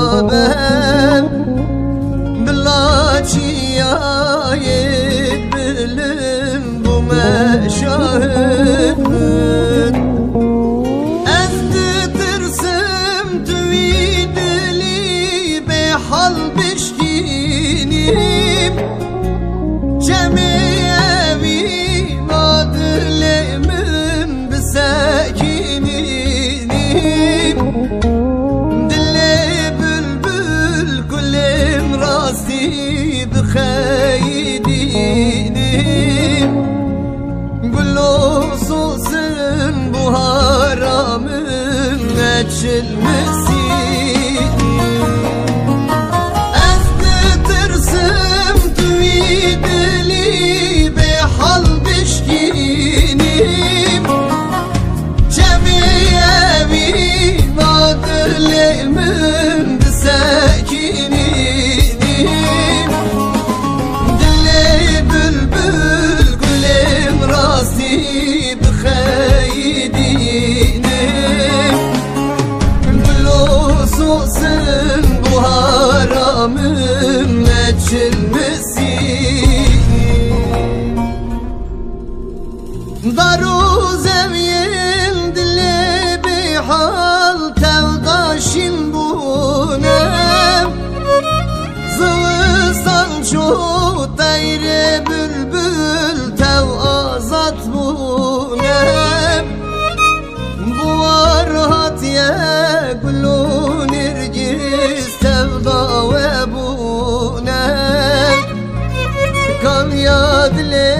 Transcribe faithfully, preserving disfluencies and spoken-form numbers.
bem Bilaçiya yek bilim bu meşahın Ez ditirsim tüvi dili behal bişkinim Cemiyevi madlemin bisekininim Dili bülbül kulim rasti bixeydinim Gülüsusun bu haramın geçilmesin Ez ditirsim tüvi dili behal bişkinim Cemiyevi madlemin bisekininim Dili bülbül gülüm rasti bixeydinim Gülüsusun bu haramın geçilmesin Daru zevyin dili bihal tevdaşim bunem Zıvıstan şu teyre bülbül tev azat bunem Bu arhat ye gülün irgiz tevda ve bunem Kan ya dili